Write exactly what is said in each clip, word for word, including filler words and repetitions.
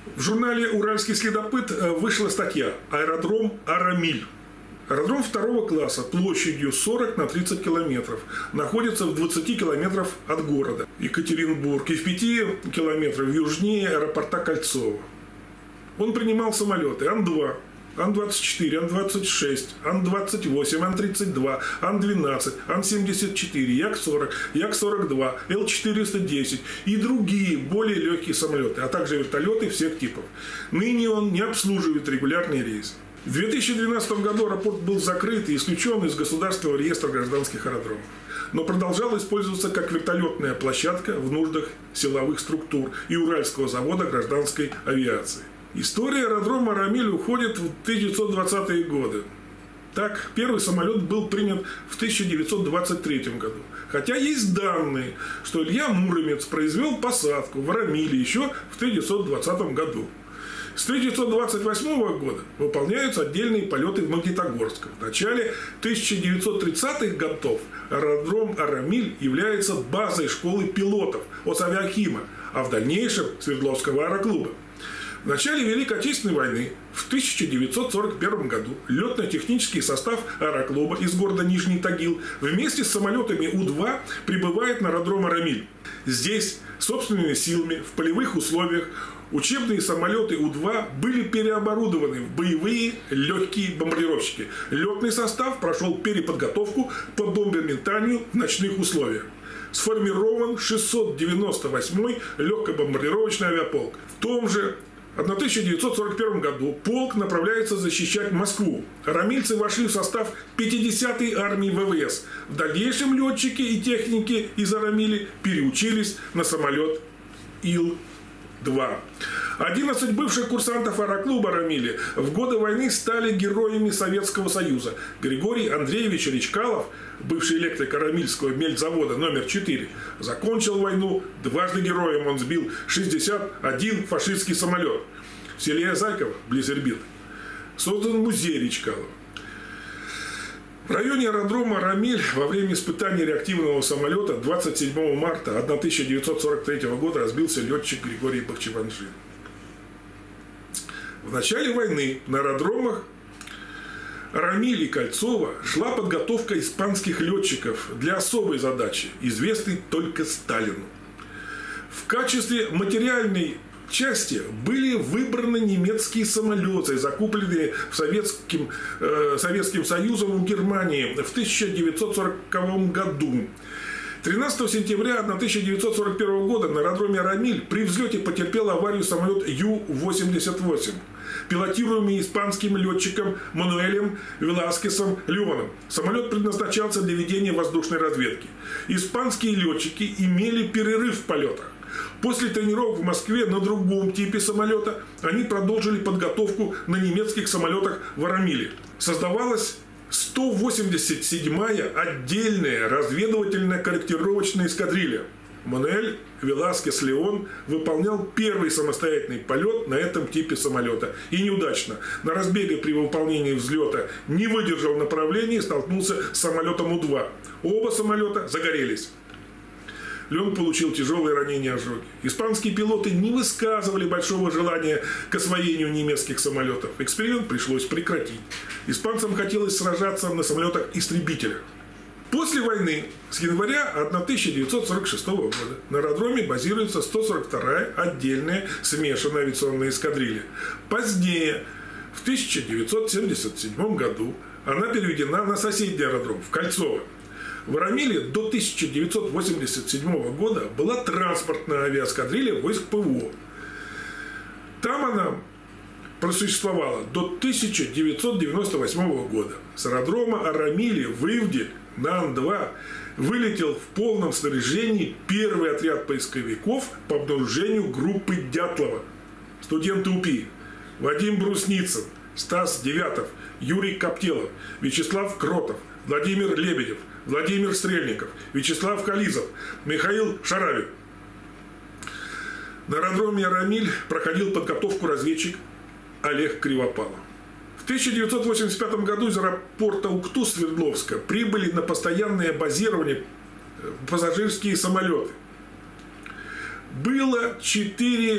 В журнале «Уральский следопыт» вышла статья «Аэродром Арамиль». Аэродром второго класса площадью сорок на тридцать километров находится в двадцати километрах от города Екатеринбург и в пяти километрах южнее аэропорта Кольцово. Он принимал самолеты Ан два, Ан двадцать четыре, Ан двадцать шесть, Ан двадцать восемь, Ан тридцать два, Ан двенадцать, Ан семьдесят четыре, Як сорок, Як сорок два, Эл четыреста десять и другие более легкие самолеты, а также вертолеты всех типов. Ныне он не обслуживает регулярные рейсы. В две тысячи двенадцатом году аэропорт был закрыт и исключен из Государственного реестра гражданских аэродромов, но продолжал использоваться как вертолетная площадка в нуждах силовых структур и Уральского завода гражданской авиации. История аэродрома Арамиль уходит в тысяча девятьсот двадцатые годы. Так, первый самолет был принят в тысяча девятьсот двадцать третьем году. Хотя есть данные, что Илья Муромец произвел посадку в Арамиле еще в тысяча девятьсот двадцатом году. С тысяча девятьсот двадцать восьмого года выполняются отдельные полеты в Магнитогорск. В начале тысяча девятьсот тридцатых годов аэродром Арамиль является базой школы пилотов Осавиахима, а в дальнейшем Свердловского аэроклуба. В начале Великой Отечественной войны в тысяча девятьсот сорок первом году летно-технический состав аэроклуба из города Нижний Тагил вместе с самолетами У два прибывает на аэродром Арамиль. Здесь собственными силами в полевых условиях учебные самолеты У два были переоборудованы в боевые легкие бомбардировщики. Летный состав прошел переподготовку по бомберметанию в ночных условиях. Сформирован шестьсот девяносто восьмой легкобомбардировочный авиаполк. В том же тысяча девятьсот сорок первом году полк направляется защищать Москву. Арамильцы вошли в состав пятидесятой армии вэ вэ эс. В дальнейшем летчики и техники из Арамили переучились на самолет Ил два. одиннадцать бывших курсантов аэроклуба Арамили в годы войны стали героями Советского Союза. Григорий Андреевич Речкалов, бывший электрик Арамильского мельзавода номер четыре, закончил войну дважды героем. Он сбил шестьдесят один фашистский самолет. В селе Зайково, близ Ирбита, создан музей Речкалова. В районе аэродрома Арамиль во время испытаний реактивного самолета двадцать седьмого марта тысяча девятьсот сорок третьего года разбился летчик Григорий Бахчеванжин. В начале войны на аэродромах Арамиль и Кольцово шла подготовка испанских летчиков для особой задачи, известной только Сталину. В качестве материальной части были выбраны немецкие самолеты, закупленные в Советским, э, Советским Союзом у Германии в тысяча девятьсот сороковом году. тринадцатого сентября тысяча девятьсот сорок первого года на аэродроме Арамиль при взлете потерпел аварию самолет Ю восемьдесят восемь, пилотируемый испанским летчиком Мануэлем Веласкесом Леоном. Самолет предназначался для ведения воздушной разведки. Испанские летчики имели перерыв в полетах. После тренировок в Москве на другом типе самолета они продолжили подготовку на немецких самолетах в Арамиле. Создавалась сто восемьдесят седьмая отдельная разведывательная корректировочная эскадрилья. Мануэль Веласкес Леон выполнял первый самостоятельный полет на этом типе самолета. И неудачно. На разбеге при выполнении взлета не выдержал направления и столкнулся с самолетом У два. Оба самолета загорелись. Леон получил тяжелые ранения и ожоги. Испанские пилоты не высказывали большого желания к освоению немецких самолетов. Эксперимент пришлось прекратить. Испанцам хотелось сражаться на самолетах-истребителях. После войны с января тысяча девятьсот сорок шестого года на аэродроме базируется сто сорок вторая отдельная смешанная авиационная эскадрилья. Позднее, в тысяча девятьсот семьдесят седьмом году, она переведена на соседний аэродром в Кольцово. В Арамиле до тысяча девятьсот восемьдесят седьмого года была транспортная авиаэскадрилья войск Пэ Вэ О. Там она просуществовала до тысяча девятьсот девяносто восьмого года. С аэродрома Арамили в Ивдель на Ан два вылетел в полном снаряжении первый отряд поисковиков по обнаружению группы Дятлова. Студенты У Пэ И: Вадим Брусницын, Стас Девятов, Юрий Коптелов, Вячеслав Кротов, Владимир Лебедев, Владимир Стрельников, Вячеслав Кализов, Михаил Шаравин. На аэродроме Арамиль проходил подготовку разведчик Олег Кривопалов. В тысяча девятьсот восемьдесят пятом году из аэропорта Укту Свердловска прибыли на постоянное базирование пассажирские самолеты. Было четыре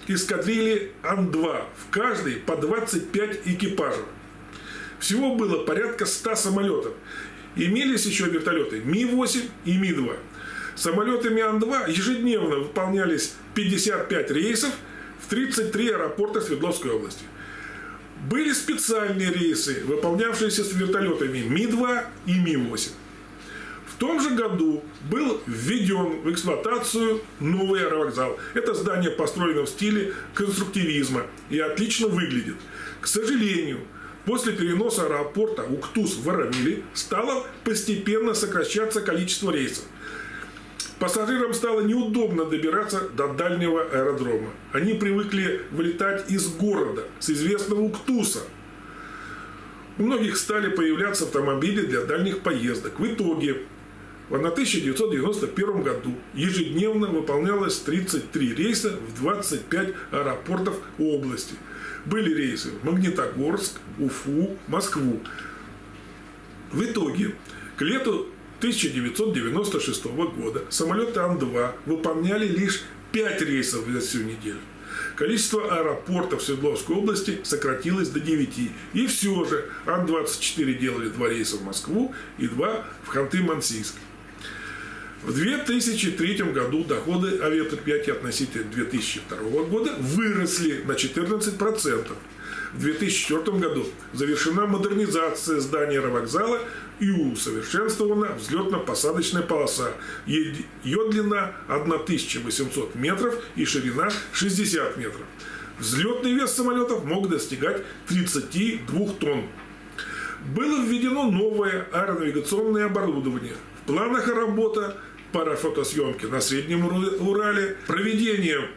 эскадрильи Ан-два, в каждой по двадцать пять экипажев. Всего было порядка ста самолетов. Имелись еще вертолеты Ми восемь и Ми два. Самолетами Ан-два ежедневно выполнялись пятьдесят пять рейсов в тридцать три аэропорта Свердловской области. Были специальные рейсы, выполнявшиеся с вертолетами Ми два и Ми восемь. В том же году был введен в эксплуатацию новый аэровокзал. Это здание построено в стиле конструктивизма и отлично выглядит. К сожалению, после переноса аэропорта Уктус в Арамиле стало постепенно сокращаться количество рейсов. Пассажирам стало неудобно добираться до дальнего аэродрома. Они привыкли вылетать из города, с известного Уктуса. У многих стали появляться автомобили для дальних поездок. В итоге в тысяча девятьсот девяносто первом году ежедневно выполнялось тридцать три рейса в двадцать пять аэропортов области. Были рейсы в Магнитогорск, Уфу, Москву. В итоге к лету тысяча девятьсот девяносто шестого года самолеты Ан-два выполняли лишь пять рейсов за всю неделю. Количество аэропортов Свердловской области сократилось до девяти. И все же Ан двадцать четыре делали два рейса в Москву и два в Ханты-Мансийск. В две тысячи третьем году доходы авиапредприятий относительно две тысячи второго года выросли на четырнадцать процентов. В две тысячи четвёртом году завершена модернизация здания аэровокзала и усовершенствована взлетно-посадочная полоса. Ее длина тысяча восемьсот метров и ширина шестьдесят метров. Взлетный вес самолетов мог достигать тридцати двух тонн. Было введено новое аэронавигационное оборудование. В планах работа парафотосъемки на Среднем Урале, проведение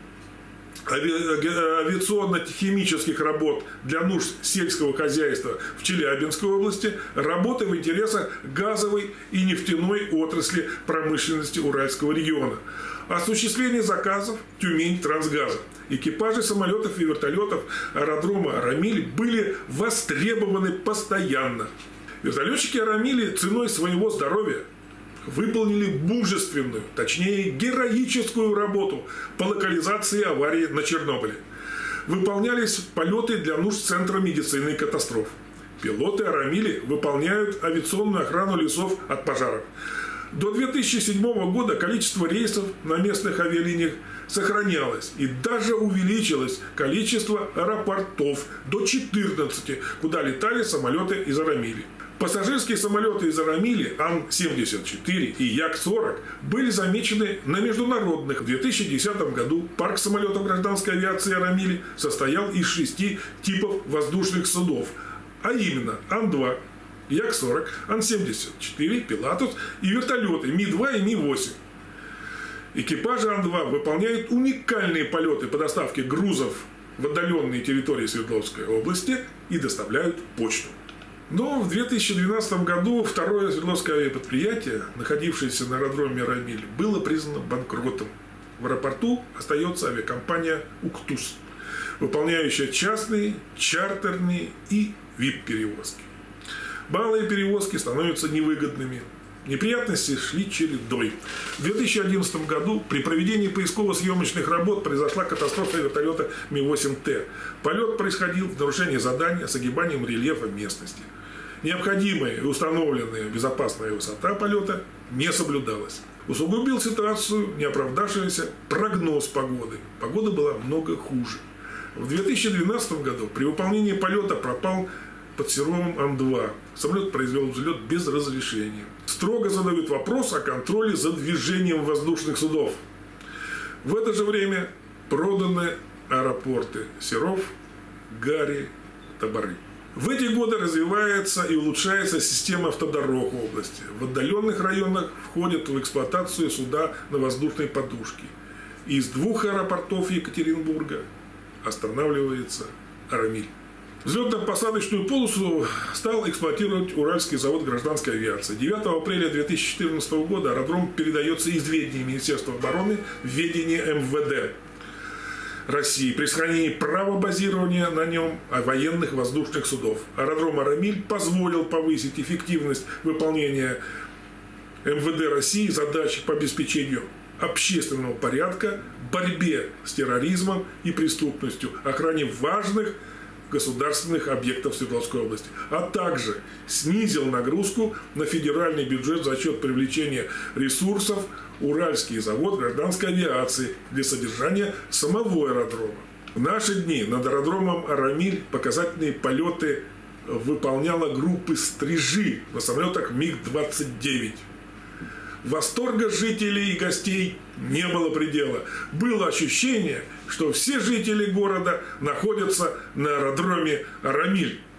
авиационно-химических работ для нужд сельского хозяйства в Челябинской области, работы в интересах газовой и нефтяной отрасли промышленности Уральского региона, осуществление заказов Тюмень-Трансгаза. Экипажи самолетов и вертолетов аэродрома Арамиль были востребованы постоянно. Вертолетчики Арамили ценой своего здоровья выполнили мужественную, точнее героическую работу по локализации аварии на Чернобыле. Выполнялись полеты для нужд Центра медицины и катастроф. Пилоты Арамили выполняют авиационную охрану лесов от пожаров. До две тысячи седьмого года количество рейсов на местных авиалиниях сохранялось и даже увеличилось количество аэропортов до четырнадцати, куда летали самолеты из Арамили. Пассажирские самолеты из Арамили Ан семьдесят четыре и Як сорок были замечены на международных. В две тысячи десятом году парк самолетов гражданской авиации Арамили состоял из шести типов воздушных судов, а именно Ан-два, Як сорок, Ан семьдесят четыре, Пилатус и вертолеты Ми два и Ми восемь. Экипажи Ан-два выполняют уникальные полеты по доставке грузов в отдаленные территории Свердловской области и доставляют почту. Но в две тысячи двенадцатом году второе Свердловское авиапредприятие, находившееся на аэродроме Арамиль, было признано банкротом. В аэропорту остается авиакомпания «Уктус», выполняющая частные, чартерные и вип-перевозки. Малые перевозки становятся невыгодными. Неприятности шли чередой. В две тысячи одиннадцатом году при проведении поисково-съемочных работ произошла катастрофа вертолета Ми восемь Т. Полет происходил в нарушении задания с огибанием рельефа местности. Необходимая и установленная безопасная высота полета не соблюдалась. Усугубил ситуацию неоправдавшийся прогноз погоды. Погода была много хуже. В две тысячи двенадцатом году при выполнении полета пропал под Серовым Ан-два. Самолет произвел взлет без разрешения. Строго задают вопрос о контроле за движением воздушных судов. В это же время проданы аэропорты Серов, Гари, Табары. В эти годы развивается и улучшается система автодорог в области. В отдаленных районах входят в эксплуатацию суда на воздушной подушке. Из двух аэропортов Екатеринбурга останавливается Арамиль. Взлетно-посадочную полосу стал эксплуатировать Уральский завод гражданской авиации. девятого апреля две тысячи четырнадцатого года аэродром передается из ведения Министерства обороны в ведение Эм Вэ Дэ России при сохранении права базирования на нем военных воздушных судов. Аэродром Арамиль позволил повысить эффективность выполнения Эм Вэ Дэ России задач по обеспечению общественного порядка, борьбе с терроризмом и преступностью, охране важных государственных объектов Свердловской области, а также снизил нагрузку на федеральный бюджет за счет привлечения ресурсов Уральский завод гражданской авиации для содержания самого аэродрома. В наши дни над аэродромом Арамиль показательные полеты выполняла группа «Стрижи» на самолетах МиГ двадцать девять. Восторга жителей и гостей не было предела. Было ощущение, что все жители города находятся на аэродроме Арамиль.